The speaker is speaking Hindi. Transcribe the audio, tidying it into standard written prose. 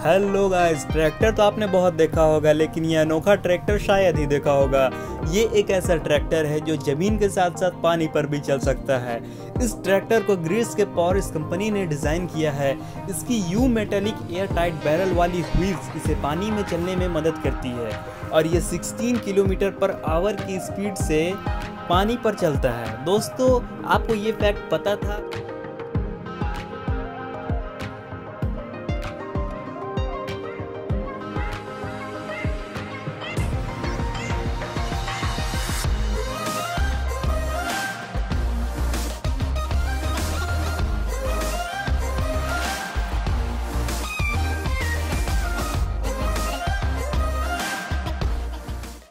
हेलो गाइस, ट्रैक्टर तो आपने बहुत देखा होगा, लेकिन ये अनोखा ट्रैक्टर शायद ही देखा होगा। ये एक ऐसा ट्रैक्टर है जो जमीन के साथ साथ पानी पर भी चल सकता है। इस ट्रैक्टर को ग्रीस के पॉरिस कंपनी ने डिज़ाइन किया है। इसकी यू मेटालिक एयर टाइट बैरल वाली व्हील्स इसे पानी में चलने में मदद करती है और ये 16 किलोमीटर पर आवर की स्पीड से पानी पर चलता है। दोस्तों, आपको ये फैक्ट पता था?